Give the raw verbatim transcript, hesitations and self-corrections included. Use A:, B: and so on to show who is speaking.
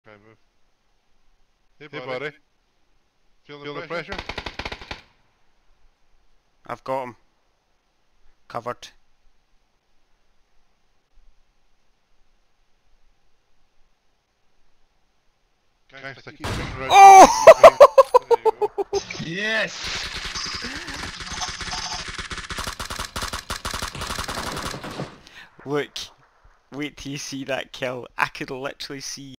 A: Okay, move. Hey,
B: Hey,
A: buddy.
B: buddy.
A: Feel the
B: Feel the
A: pressure?
B: pressure?
C: I've got him. Covered.
A: Gangsta, keep shooting around.
C: Oh!
A: There you go.
D: Yes!
C: Look, wait till you see that kill. I could literally see